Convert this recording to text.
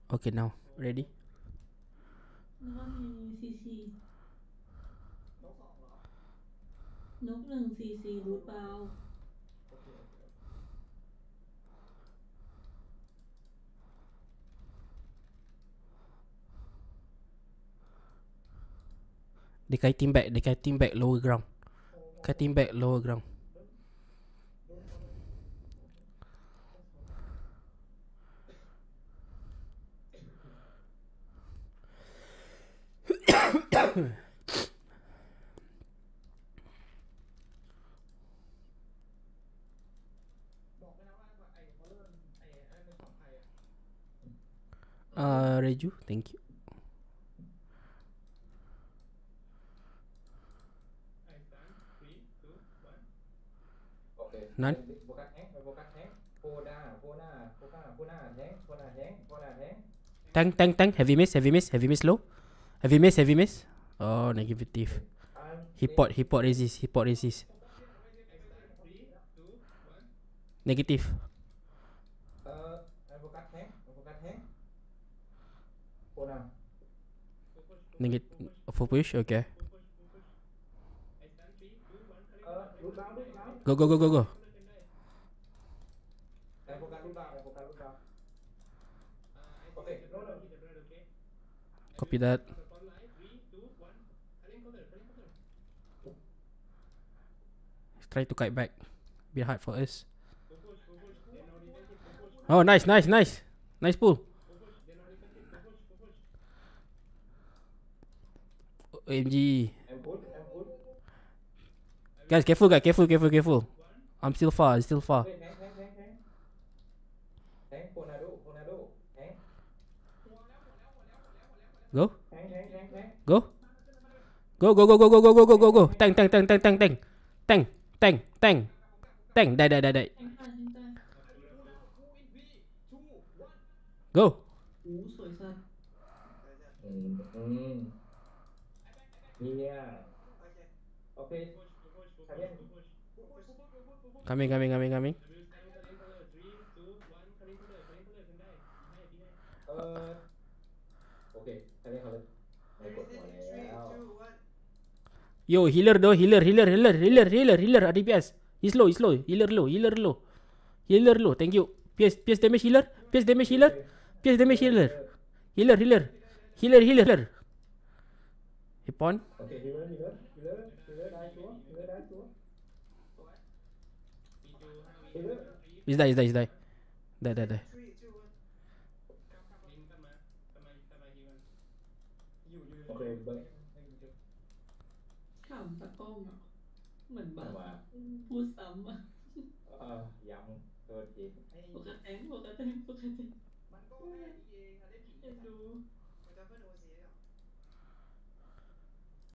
Okay, now ready. แล้วก็มีซีซีนกหนึ่งซีซีรูทบาว They kiting back. They kiting back lower ground. Kiting back lower ground. Reju, thank you. None. Tank. Heavy miss. Low. Heavy miss. Oh, negative. He pot resist. Negative. Negative. Full push. Okay. Go. Copy that. Try to kite back. Be hard for us. Oh, nice. Nice pull. OMG. Guys, careful. I'm still far. Go. Go. Tank. Die. แทงตาย Go. โอ้สวยสัส Coming. Yo, healer though. Healer. RDPS. He's low. Healer low. Thank you. PS damage healer. Healer. Hip on. He's die. Die. ขำตะกล้องอ่ะเหมือนบัฟอ่ะพูดซ้ำอ่ะปกติเอ็นดู